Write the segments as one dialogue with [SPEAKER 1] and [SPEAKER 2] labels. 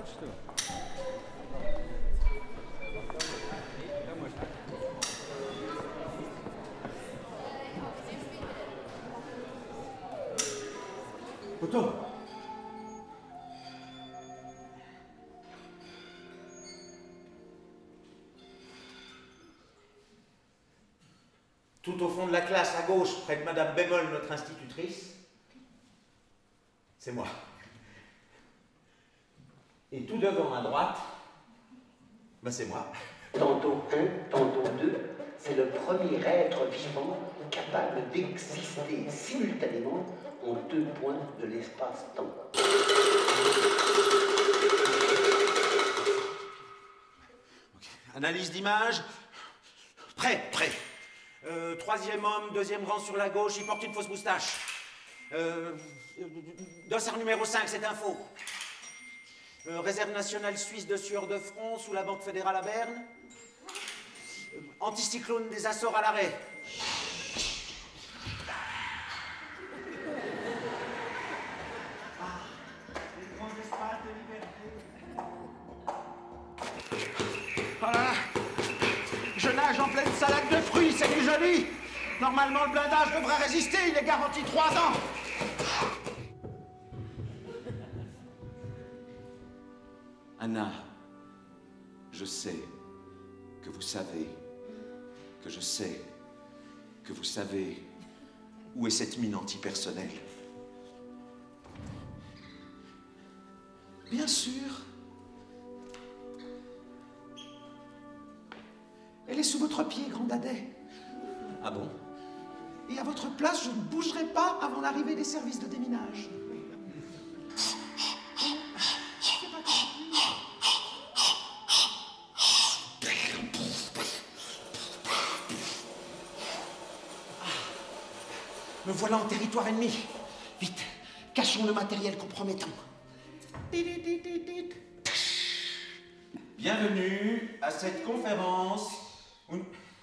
[SPEAKER 1] Otto. Tout au fond de la classe, à gauche, près de Madame Bémol, notre institutrice, c'est moi. Et tout devant, à droite, ben c'est moi.
[SPEAKER 2] Tantôt un, tantôt deux, c'est le premier être vivant capable d'exister simultanément en 2 points de l'espace-temps.
[SPEAKER 1] Okay. Analyse d'image. Prêt. 3e homme, 2e rang sur la gauche, il porte une fausse moustache. Dossard numéro 5, c'est un faux. Réserve nationale suisse de sueur de front sous la Banque fédérale à Berne. Anticyclone des Açores à l'arrêt. Les grands espaces de liberté. Voilà. Je nage en pleine salade de fruits, c'est du joli. Normalement, le blindage devrait résister, il est garanti 3 ans.
[SPEAKER 3] Anna, je sais que vous savez, que je sais que vous savez où est cette mine antipersonnelle. Bien sûr. Elle est sous votre pied, grand dadais.
[SPEAKER 1] Ah bon?
[SPEAKER 3] Et à votre place, je ne bougerai pas avant l'arrivée des services de déminage.
[SPEAKER 1] Me voilà en territoire ennemi. Vite, cachons le matériel compromettant. Bienvenue à cette conférence où...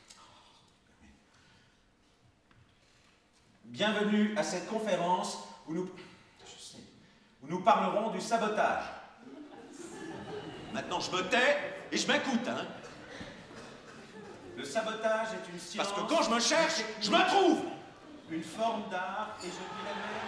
[SPEAKER 1] Bienvenue à cette conférence où nous parlerons du sabotage. Maintenant, je me tais et je m'écoute, hein. Le sabotage est une science... Parce que quand je me cherche, je me trouve. Une forme d'art et je dirais même...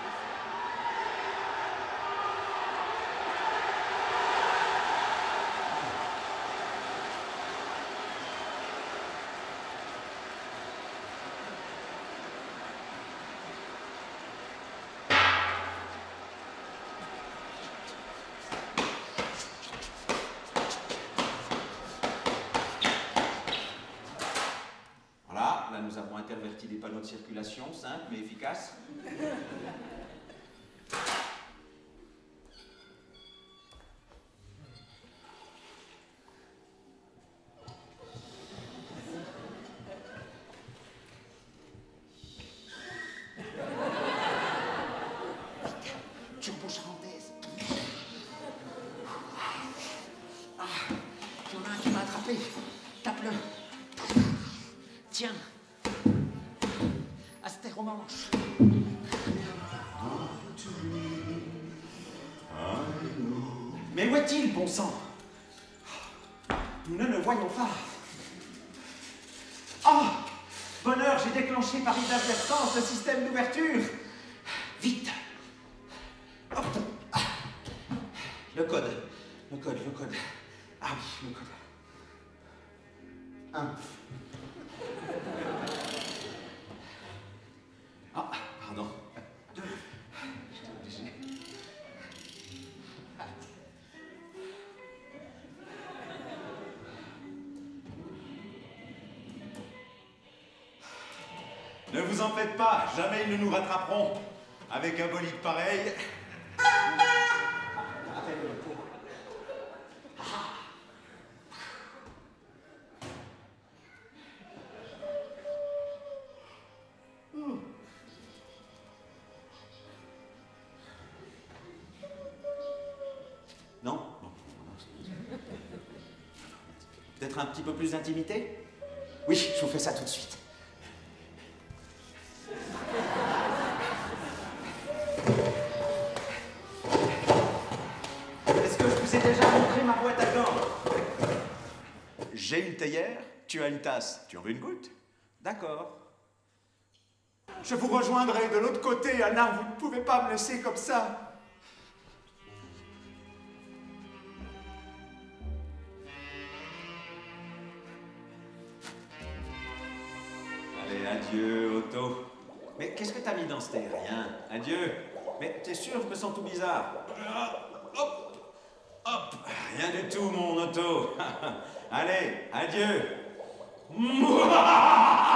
[SPEAKER 1] Voilà, là nous avons interverti des panneaux de circulation, simples mais efficaces.
[SPEAKER 3] Turbo charentaise. Ah, il y en a un qui m'a attrapé. Tape-le. Tiens. Astère aux manches.
[SPEAKER 1] Mais où est-il, bon sang? Nous ne le voyons pas. Oh! Bonheur, j'ai déclenché par inadvertance le système d'ouverture. Vite! Hop! Ah. Le code. Ah oui, le code. 1. Ah, pardon. 2. J'étais obligé. Ne vous en faites pas, jamais ils ne nous rattraperont. Avec un bolide pareil. Non? Peut-être un petit peu plus d'intimité? Oui, je vous fais ça tout de suite. Est-ce que je vous vous ai déjà montré ma boîte à gants.
[SPEAKER 3] J'ai une théière, tu as une tasse. Tu en veux une goutte? D'accord.
[SPEAKER 4] Je vous rejoindrai de l'autre côté, Anna. Vous ne pouvez pas me laisser comme ça.
[SPEAKER 3] Allez, adieu, Otto. Mais qu'est-ce que t'as mis dans ce thé? Rien. Adieu. Mais t'es sûr, je me sens tout bizarre. Hop, hop. Rien du tout, mon Otto. Allez, adieu. Mouah.